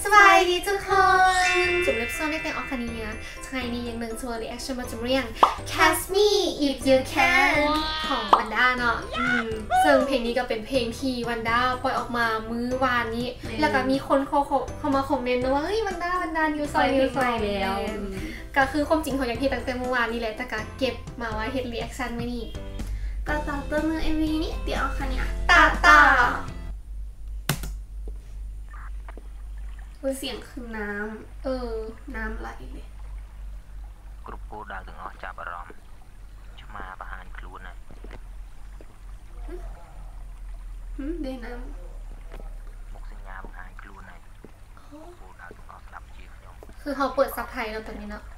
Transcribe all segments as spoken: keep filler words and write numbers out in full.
บายดีทุกคนจุ่มเล็บซ่อนได้แต่ออกคณีนะไงนี้ยังหนึ่งชัวร์รีแอคชั่นมาจุ่มเรียง Catch Me If You Can ของวันด้าเนาะซึ่งเพลงนี้ก็เป็นเพลงที่วันด้าปล่อยออกมามื้อวานนี้แล้วก็มีคนเขาเข้ามาคอมเมนต์ว่าเฮ้ยวันด้าวันด้ายูซอยยูซอยแล้วก็คือความจริงของอย่างที่ตั้งแต่เมื่อวานนี้แหละแต่ก็เก็บมาไว้เฮ็ดรีแอคชั่นไว้นี่ก็ต่อเติมเอ็มวีนี้เดี๋ยวค่ะเนี่ยตาตาเสียงคือน้ำเออน้ำไหลเลยกรุ๊ปโกดาวถึงออกจับอารมณ์ชมาประหารครูนะฮึเดน้ำมุกสัญญาประหารครูนะโกดาวถึงออกสลับจีบยงคือเขาเปิดซับไทยแล้วตอนนี้เนาะ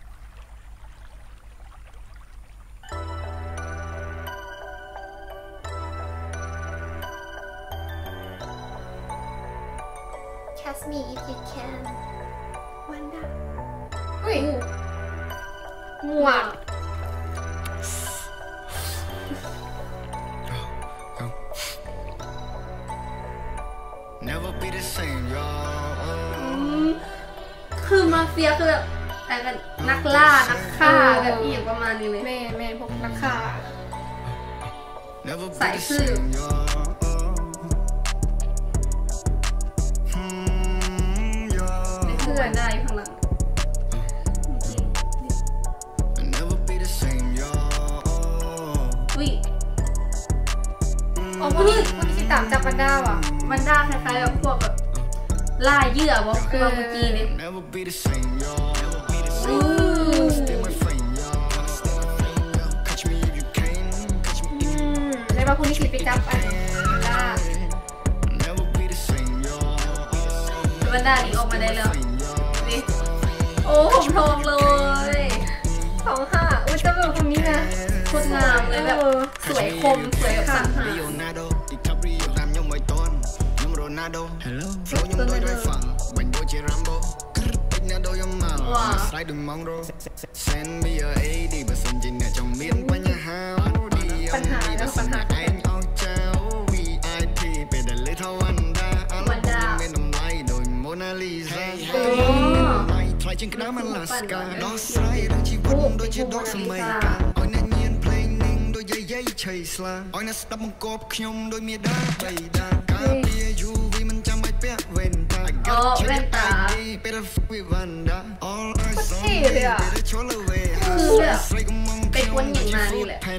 Catch me if you can วันด้าเฮ้ยหมวกคือมาเฟียคือแบบแต่กันนักล่านักฆ่าแบบอีกประมาณนี้เลยแม่แม่พวกนักฆ่าสายซื่อเพื่อนได้ข้างหลังวิอ๋อพวกนี้พวกนี้ที่ตามจับวันด้าว่ะวันด้าคล้ายๆแบบพวกแบบล่าเหยื่อบอกคือเมื่อกี้นี่ในบางคนที่คิดไปจับอันด้าวันด้านี่ออกมาได้แล้วนี่โอ้ผมทองเลยของค่ะอุ้ยจะแบบคนนี้นะโคตรงามเลยแบบสวยคมสวยแบบสังหารว้าวปัญหาแล้วปัญหาวันด้าจึงกระนั้นมันลาสกาดอสไรดังชีวิตโดยเฉดอกสมัยกาอ้อยนั่งเงียนเพลงนิ่งโดยใหญ่ๆเฉยสลาอ้อยนั่งสตับมังกบขยมโดยเมียดาใบดากาเปียยูวีมันจำไม่เปียเวนตาโอ้เวนตาเป็นวิวันดา all I saw เลยอ่ะคือแบบเป็นคนอย่างมานี่แหละ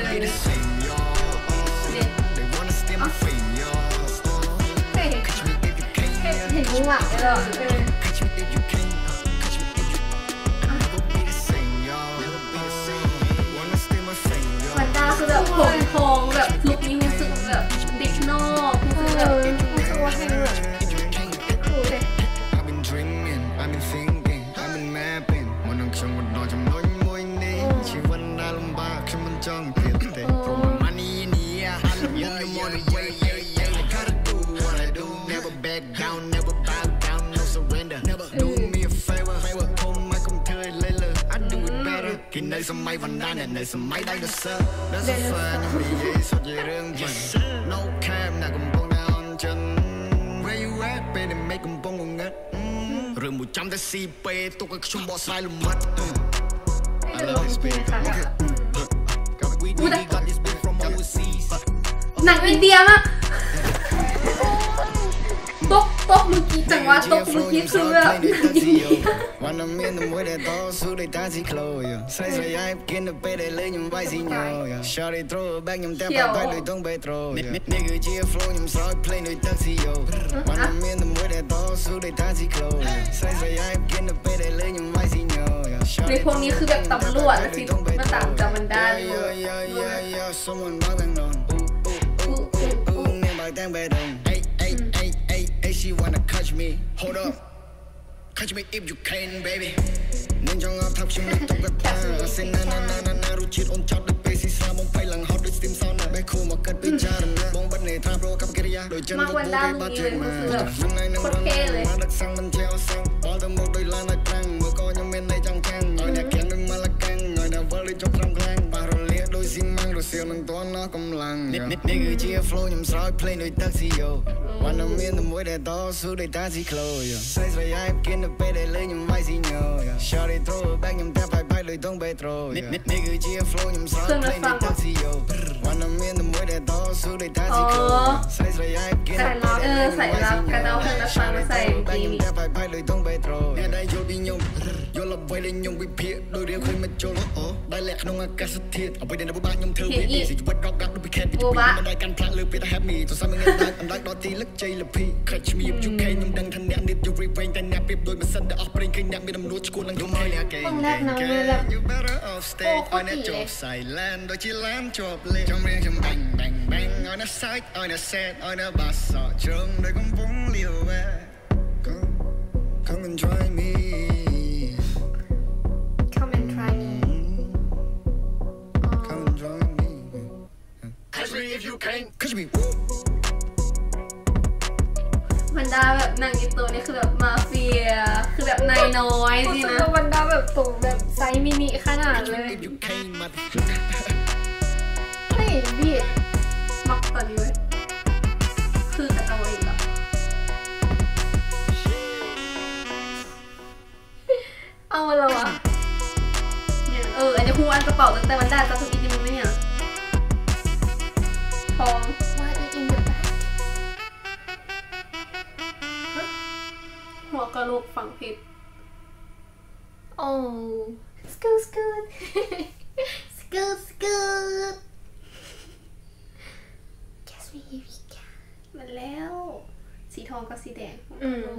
เห็นมุ้งหลังเลยวันด้าคือแบบผมทองแบบลุคนี้รู้สึกแบบเด็กนอกรู้สึกแบบรู้สึกว่าให้แบบคูลเลยชีวันน่าลำบากฉันมันจ้องเพียรเตะเพราะมันนี่นี่อะ You know the way yeah yeah I gotta do what I do never back down never bow down no surrender never do me a favor favor ผมไม่คงเธอเลยเลย I do it better กินในสมัยวันนั้นในสมัยได้ก็เซิร์ฟได้สักฝันมีเย่สดเย่เรื่องจริง No cap หน้ากำปองนอนจน Where you at เป็นไม่กำปองงงัดเรื่องมุจำแต่ซีเปตุกกระชุ่มบ่อสายลมมัด I love this beat. We got this beat from overseas. หนังอินเดียมากตกตกเมื่อกี้จังหวะตกเมื่อกี้คือแบบวันนั้นมีน้ำมือได้ต่อสู้ได้ตาสีโคลยใส่ใส่ยายกินไปได้เลยยังไว้สีเหนียวชาริโตรแบงยังเต็มไปด้วยต้องไปโตรนี่คือ G F Flow ยังซอยเพลงด้วยตักสีโยวันนั้นมีน้ำมือได้ต่อสู้ได้ตาสีโคลยใส่ใส่ยายกินไปได้เลยยังไว้สีเหนียวในพวกนี้คือแบบตำรวจสิมาตามจับมันได้ She wanna catch me, hold up, catch me if you can, baby. นิ่งจังอาทับชิมตุ๊กตาเส้นนานานานานารู้จิตอ่อนจับด้วยเปซี่สามมองไปหลังฮอตด้วยสติมซาวน์แบบคู่มาเกิดเป็นจานนะมองบันเนตราโปรกับกิริยาโดยจันทร์บุกไปบาดเจ็บมาข้างในนั่งรันมาดักสั่งมันเที่ยวสั่งบอลทั้งหมดโดยลานในครั้งเมื่อก่อนยังเป็นในจังแข่งหน่อยเนี่ยแข่งด้วยมาละแข่งหน่อยเนี่ยวอลเลย์จบทำแข่งปาโรเลียโดยซิงมังโดยเสียงมันตัวน้อกำลังนี่นี่คือเชียร์โฟล์ยำซอยเพลงโดยตักซิโยวันน้ำเมียนทำไว้แต่ต่อสู้ด้วยตาสีโคลใส่สายยกินไปได้เลยยำไม่สีเงาชอบได้โตแบงยำแต่ไปไปเลยต้องไปโตนี่นี่นี่คือเชียร์โฟล์ยำซอยเพลงโดยตักซิโยวันน้ำเมียนทำไว้แต่ต่อสู้ด้วยตาสีโคลใส่สายยกินไปได้เลยยำไม่สีเงาชอบได้โตแบงยำแต่ไปไปเลยต้องไปโตเนี่ยได้โยดิยงโยลับไว้ได้ยงวิเพียโดยเรียกคุยมาโจลโอได้แหลกน้องอากาศเทียดเอาไปเดินในบ้านยมเธอไม่ดีสิวัดรอกกับดูไปแค่ไปดูมันได้การพลาดเลยไปแต่แฮปปี้ตัวซ้ำมันเงินได้อันรักดอตีลึกใจละพี่ใครจะมีอยู่แค่ยมดังทันแนบนิดอยู่รีเฟรนแต่แนบเปรียบโดยมันสั่นได้ออกเพลงเคยแนบมีน้ำรู้ชกูนังยมไม่เนี่ยเก่ง You better off stage เอาเนี่ยจบใส่แลนโดยที่แลนจบเลยจำเรียงจำแบ่งแบ่งแบ่งเอาเนี่ยไซด์เอาเนี่ยเซตเอาเนี่ยบัสสอดเชิงโดยกำปงเลี้ยวแหวก Come and try me Come and try me Come and join me Catch me if you can Catch me มันดาแบบนางอีตัวนี่คือแบบมาเฟียคือแบบนายน้อยสินะบรรดาแบบสูงแบบไซส์มินิขนาดเลย If you can เฮ้ยบีดมักตอนนี้เว้ยคือกระเตาเองอะเอาแล้ววะเอออันนี้พูดอันกระเป๋าตั้งแต่วันดาจะทุกอีนี่มึงไหมเนี่ยทอง What is in the bag หัวกระโหลกฝังเพชร Oh Scoot scoot Scoot scoot Guess we if you can มันแล้วสีทองกับสีแดงอืม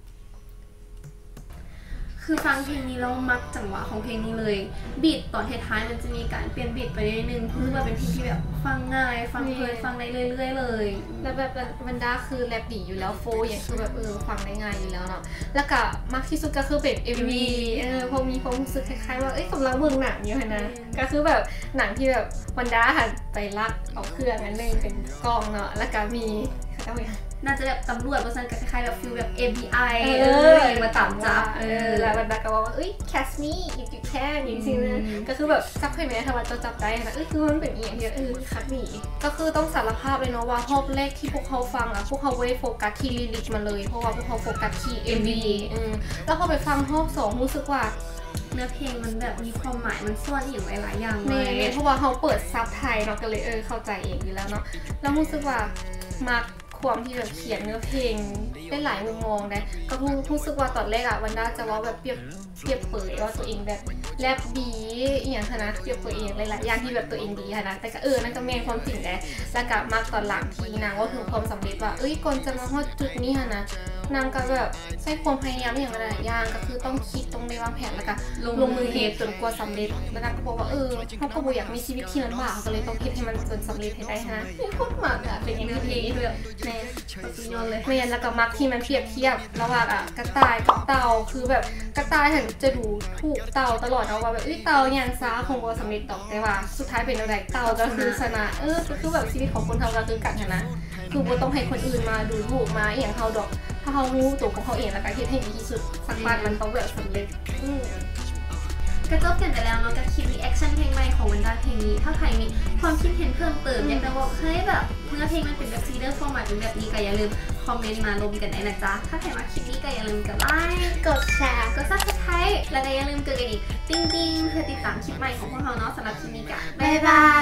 คือฟังเพลงนี้แล้วมักจังหวะของเพลงนี้เลยบีทตอนท้ายๆมันจะมีการเปลี่ยนบีทไปนิดนึงคือว่าเป็นเพลงที่แบบฟังง่ายฟังเพลินฟังได้เรื่อยๆเลยแล้วแบบบรรดาคือแรปดีอยู่แล้วโฟอย่างคือแบบเออฟังได้ง่ายอยู่แล้วเนาะแล้วก็มากที่สุดก็คือเป็น เอ็ม วี เออพอมีความรู้สึกคล้ายๆว่าเอ้ยกำลังเบิ่งหนังอยู่นะก็คือแบบหนังที่แบบบรรดาหันไปลักเอาเครื่องนั้นเลยเป็นกล้องเนาะแล้วก็มีเขาเรียกน่าจะแบบตำรวจบริษัทคล้ายๆแบบฟิลแบบ เอ บี ไอ เออมาตามจับเออแล้วบรรดาก็บอกว่าเอ้ย catch me if you can จริงๆนะก็คือแบบจับให้แม่ทำไมจะจับได้นะเอ้ยคือมันเป็นอีกอย่างเดียวเออคัดหนีก็คือต้องสารภาพเลยเนาะว่ารอบแรกที่พวกเขาฟังอะพวกเขาไม่ได้โฟกัสที่ลิลิกมาเลยเพราะว่าพวกเขาโฟกัสที่ เอ็ม วี อืมแล้วพอไปฟังรอบสองรู้สึกว่าเนื้อเพลงมันแบบมีความหมายมันซ่อนอย่างหลายๆอย่างเลยเพราะว่าเขาเปิดซับไทยเนาะก็เลยเออเข้าใจเองอยู่แล้วเนาะแล้วรู้สึกว่ามาความที่แบบเขียนเนื้อเพลงได้หลายมุมมองนะก็รู้สึกว่าตอนแรกอะวันด้าจะว่าแบบเปรียบเปรียบเผยว่าตัวเองแบบแรปดีอย่างนะเปรียบเผยเองหลายๆอย่างที่แบบตัวเองดีนะแต่ก็เออนั่นก็แม่ความจริงแหละแล้วก็มากตอนหลังทีนางว่าถึงความสำเร็จว่าเอ้ยก่อนจะมาฮอดจุดนี้นะนางก็แบบใช้ความพยายามอย่างหลายอย่างก็คือต้องคิดต้องได้วางแผนแล้วก็ลงมือเฮ็ดจนกว่าสำเร็จแล้วนางก็บอกว่าเออเขาก็บ่อยากมีชีวิตที่ลำบากก็เลยต้องคิดให้มันจนสำเร็จให้ได้ฮะโคตรมากอะเป็นอย่างที่แบบแม่สุดยอดเลยไม่ยันแล้วก็มักที่มันเทียบเทียบระหว่างอ่ะกระต่ายกับเต่าคือแบบกระต่ายเห็นจะดูถูกเต่าตลอดนะว่าแบบเอ้ยเต่าอย่างซ้าของบัวสำเร็จดอกแต่ว่าสุดท้ายเป็นอะไรเต่าก็คือชนะเออคือแบบชีวิตของคนทำก็คือกันนะคือบัวต้องให้คนอื่นมาดูถูกมาอย่างเขาดอกถ้าเขารู้ตัวของเขาเองแล้วก็คิดให้ดีที่สุดสักวันมันต้องแบบสำเร็จก็จบกันไปแล้วเนาะกับคลิปรีแอคชั่นเพลงใหม่ของวันด้าเพลงนี้ถ้าใครมีความคิดเห็นเพิ่มเติมอยากจะบอกเฮ้ยแบบเนื้อเพลงมันเป็นแบบซีเรียสฟอร์แมตเป็นแบบนี้ก็อย่าลืมคอมเมนต์มาลงกันได้นะจ๊ะถ้าใครมาคลิปนี้ก็อย่าลืมกดไลค์กดแชร์กดซับสไครบ์แล้วก็อย่าลืมกดกระดิ่งติ๊งๆเพื่อติดตามคลิปใหม่ของพวกเราเนาะสำหรับคลิปนี้กันบ๊ายบาย